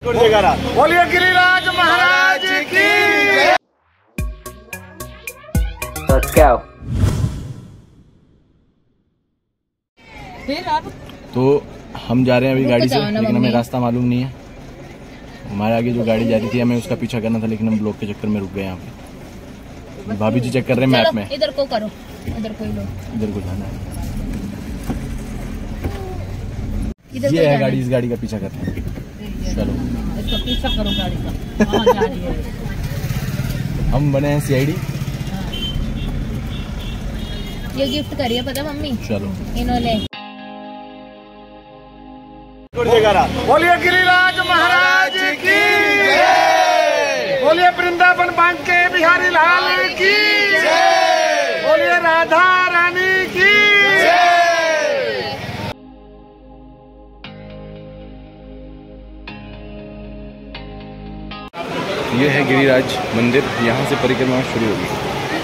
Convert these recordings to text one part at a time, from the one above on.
बोलिए गिरिराज महाराज की। तो हम जा रहे हैं अभी गाड़ी से, लेकिन हमें रास्ता मालूम नहीं है। हमारे आगे जो गाड़ी जा रही थी हमें उसका पीछा करना था, लेकिन हम ब्लॉक के चक्कर में रुक गए यहाँ पे। भाभी जी चेक कर रहे हैं मैप में। इधर को करो, इधर को लो, इधर को जाना है। ये है गाड़ी, इस गाड़ी का पीछा करते हैं। चलो इसका पीछा करो गाड़ी का। वहाँ जा रही है। हम बने हैं CID। ये गिफ्ट करिए पता मम्मी। चलो इन्होंने। बोलिए गिरिराज महाराज की। बोलिए वृंदावन बांके बिहारी लाल की। बोलिए राधा रानी की। ये है गिरिराज मंदिर, यहाँ से परिक्रमा शुरू होगी।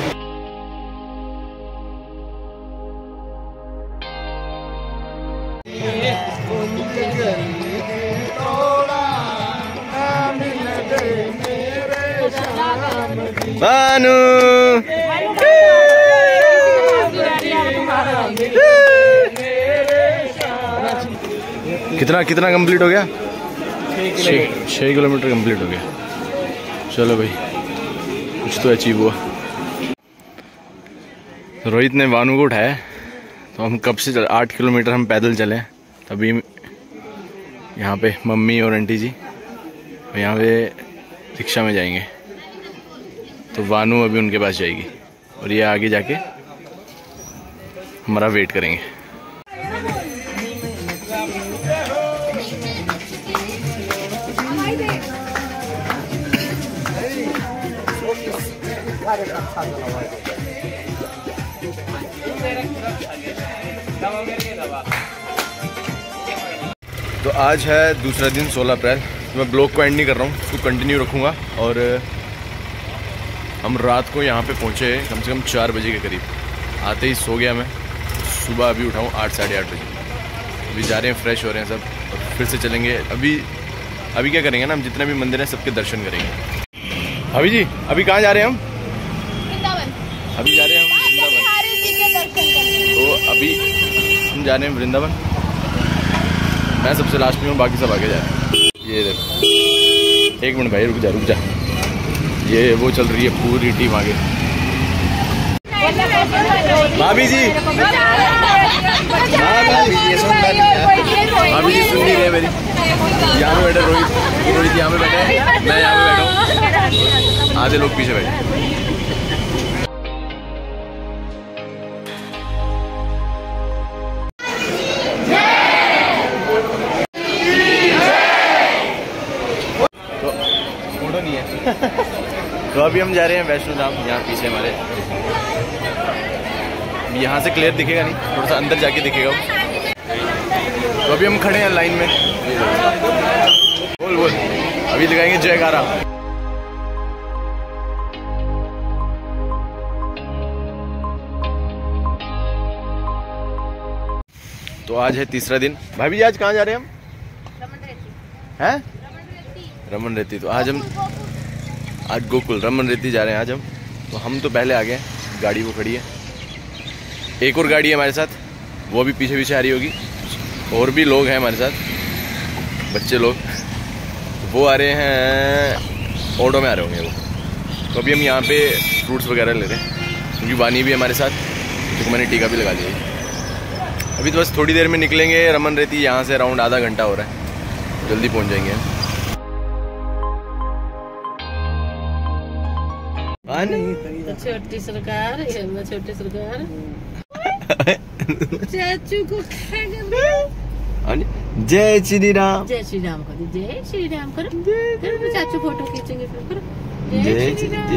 बानू कितना कंप्लीट हो गया? 6 किलोमीटर कंप्लीट हो गया। चलो भाई, कुछ तो अचीव हुआ। रोहित ने वानू को उठाया, तो हम कब से 8 किलोमीटर हम पैदल चले। तभी यहाँ पे मम्मी और आंटी जी यहाँ पे रिक्शा में जाएंगे, तो वानू अभी उनके पास जाएगी और ये आगे जाके हमारा वेट करेंगे। तो आज है दूसरा दिन, 16 अप्रैल। तो मैं ब्लॉग को एंड नहीं कर रहा हूँ, उसको कंटिन्यू रखूँगा। और हम रात को यहाँ पे पहुँचे कम से कम 4 बजे के करीब। आते ही सो गया मैं। सुबह अभी उठाऊँ 8 साढ़े 8 बजे। अभी जा रहे हैं, फ्रेश हो रहे हैं सब, और फिर से चलेंगे। अभी क्या करेंगे ना, हम जितने भी मंदिर हैं सबके दर्शन करेंगे। अभी जी अभी कहाँ जा रहे हैं हम? वृंदावन। अभी जा रहे हैं हम वृंदावन। तो अभी हम जा रहे हैं वृंदावन। मैं सबसे लास्ट में हूँ, बाकी सब आगे जा रहे हैं। ये देखो, 1 मिनट भाई, रुक जा। ये वो चल रही है पूरी टीम आगे। भाभी जी सुन नहीं रहे मेरी। यहाँ पे बैठे रोहित यहाँ पे बैठे, मैं यहाँ पे बैठा हूँ, आधे लोग पीछे बैठे। तो अभी हम जा रहे हैं वैष्णो धाम। यहाँ पीछे हमारे, यहाँ से क्लियर दिखेगा नहीं, थोड़ा सा अंदर जाके दिखेगा वो। तो अभी हम खड़े हैं लाइन में। बोल अभी लगाएंगे जयकारा। तो आज है तीसरा दिन। भाभी जी आज कहाँ जा रहे हैं हम? हैं? रमन रेती। तो आज हम गोकुल रमन रेती जा रहे हैं आज हम। तो हम तो पहले आ गए, गाड़ी वो खड़ी है। एक और गाड़ी है हमारे साथ, वो भी पीछे आ रही होगी। और भी लोग हैं हमारे साथ, बच्चे लोग, वो आ रहे हैं, ऑटो में आ रहे होंगे वो। तो अभी हम यहाँ पे फ्रूट्स वगैरह ले रहे हैं, क्योंकि वानी भी हमारे साथ, क्योंकि मैंने टीका भी लगा दिया। अभी तो बस थोड़ी देर में निकलेंगे रमन रेती। यहाँ से अराउंड आधा घंटा हो रहा है, जल्दी पहुँच जाएंगे। छोटी सरकार, छोटी सरकार चाचू को जय श्री राम। जय श्री राम करो, जय श्री राम करो। चाचू फोटो खींचेंगे फिर। करो जय श्री राम।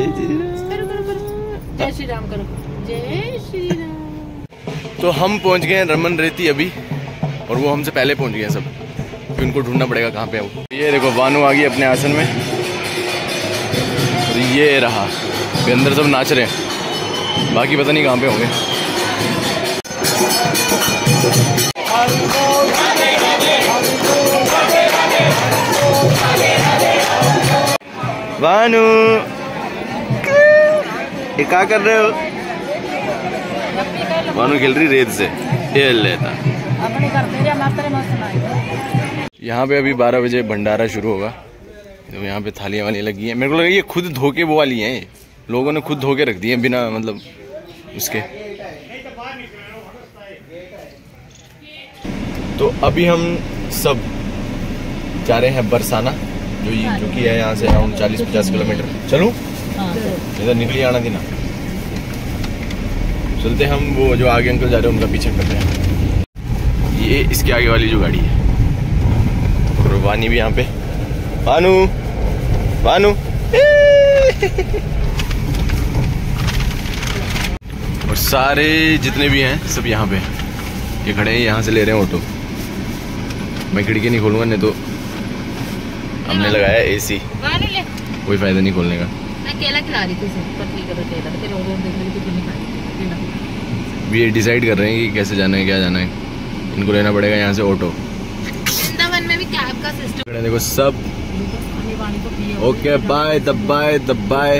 जय श्री राम करो, जय श्री राम। तो हम पहुंच गए हैं रमन रेती अभी, और वो हमसे पहले पहुंच गए हैं सब, फिर उनको ढूंढना पड़ेगा कहाँ पे है वो। ये देखो वानू आ गई अपने आसन में, और ये रहा अंदर सब नाच रहे हैं, बाकी पता नहीं कहाँ पे होंगे। हरि बोल, हरि बोल, हरि बोल, हरि बोल। बानू ये क्या कर रहे हो? बानू खेल रही रेत से। ये लेता यहाँ पे अभी 12 बजे भंडारा शुरू होगा। तो यहाँ पे थालियाँ वाली लगी हैं। मेरे को लगा ये खुद धो के वो वाली हैं, लोगों ने खुद धो के रख दी है बिना मतलब उसके। तो अभी हम सब जा रहे हैं बरसाना, जो कि है यहाँ से अराउंड 40-50 किलोमीटर। चलूं? इधर निकली आना देना। चलते हम, वो जो आगे अंकल जा रहे हैं उनका पीछे कर रहे हैं। ये इसके आगे वाली जो गाड़ी है, और वानी भी यहाँ पे। वानू वानू और सारे जितने भी हैं सब यहाँ पे ये खड़े हैं, यहाँ से ले रहे हैं ऑटो। मैं खिड़की नहीं खोलूंगा, नहीं तो हमने लगाया एसी, कोई फायदा नहीं खोलने का। मैं केला खिला रही थी ये डिसाइड कर रहे हैं कि कैसे जाना है, क्या जाना है। इनको लेना पड़ेगा यहाँ से ऑटो। वृंदावन में भी कैब का सिस्टम। देखो सब okay, bye bye bye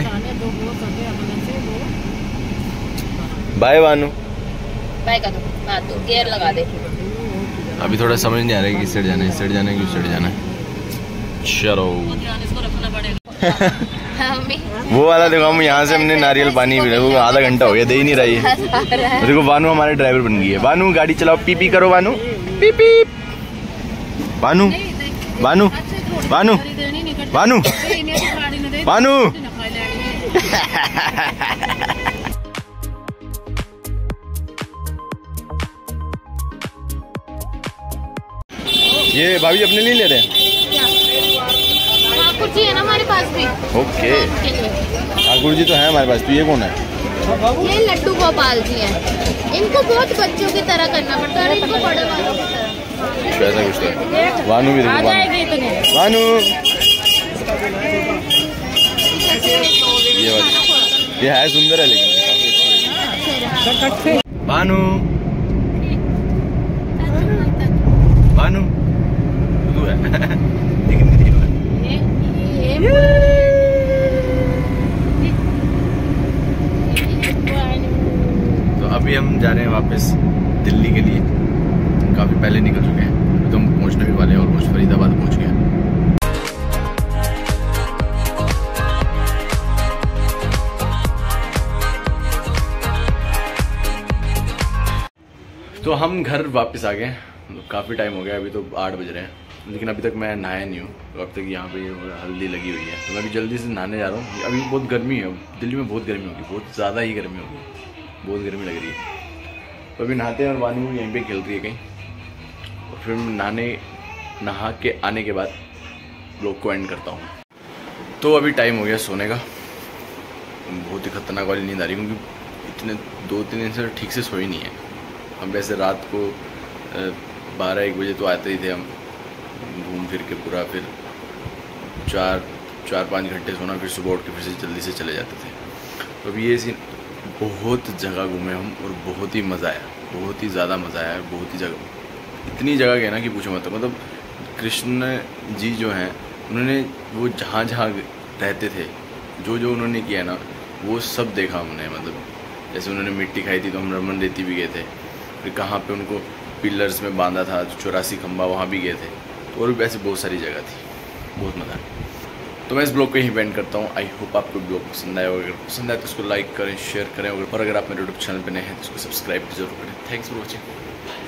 bye वानू, बाय कर दो, गियर लगा दे। अभी थोड़ा समझ नहीं आ रहा है कि साइड जाना है, इस साइड जाना है कि उस साइड जाना है। चलो वो वाला देखो, हम यहाँ से हमने नारियल पानी भी वो आधा घंटा हो गया, दे ही नहीं रही है। देखो बानू हमारे ड्राइवर बन गई है। बानू गाड़ी चलाओ, पी पी करो बानू, पी पी। बानू बानू बानू बानू बानू ये भाभी अपने लिए ले रहे हैं। ठाकुर जी है ना हमारे पास भी। ओके, ठाकुर जी तो है हमारे पास। तो ये कौन है? ये लड्डू गोपाल जी हैं। इनको बहुत बच्चों की तरह करना पड़ता है, इनको बड़े वालों की तरह। ऐसा कुछ तो है। वानू भी देखो, वानू ये है सुंदर है, लेकिन काफी अच्छी है। बानू बानू तू है तो अभी हम जा रहे हैं वापस दिल्ली के लिए। काफी पहले निकल चुके हैं, तो हम पहुंचने भी वाले हैं, ऑलमोस्ट फरीदाबाद पहुंच गए। तो हम घर वापस आ गए। काफ़ी टाइम हो गया, अभी तो 8 बज रहे हैं, लेकिन अभी तक मैं नहाया नहीं हूँ। तो अब तक यहाँ पे हल्दी लगी हुई है, तो मैं अभी जल्दी से नहाने जा रहा हूँ। अभी बहुत गर्मी है, दिल्ली में बहुत गर्मी होगी, बहुत ज़्यादा ही गर्मी होगी, बहुत गर्मी लग रही है। तो अभी नहाते हैं और वानी यहीं पे खेल रही है कहीं, और फिर नहा के आने के बाद ब्लॉग को एंड करता हूँ। तो अभी टाइम हो गया सोने का। बहुत ही खतरनाक वाली नींद आ रही है, क्योंकि इतने 2-3 दिन से ठीक से सोई नहीं है। हम वैसे रात को 12-1 बजे तो आते ही थे हम, घूम फिर के पूरा, फिर 4-5 घंटे सोना, फिर सुबह उठ के फिर से जल्दी से चले जाते थे। तो अभी ये सीन, बहुत जगह घूमे हम और बहुत ही मज़ा आया, बहुत ही ज़्यादा मज़ा आया। बहुत ही जगह, इतनी जगह गए ना कि पूछो मत। मतलब कृष्ण जी जो हैं, उन्होंने वो जहाँ जहाँ रहते थे, जो जो उन्होंने किया ना, वो सब देखा हमने। मतलब जैसे उन्होंने मिट्टी खाई थी, तो हम रमन रेती भी गए थे। फिर कहाँ पे उनको पिलर्स में बांधा था, 84 खंबा, वहाँ भी गए थे। तो और भी ऐसी बहुत सारी जगह थी, बहुत मज़ा आया। तो मैं इस ब्लॉग को यहीं एंड करता हूँ। आई होप आपको ब्लॉग पसंद आया होगा। अगर पसंद आए तो उसको लाइक करें, शेयर करें, और अगर आप मेरे यूट्यूब चैनल पर नए हैं तो उसको सब्सक्राइब जरूर करें। Thanks for watching.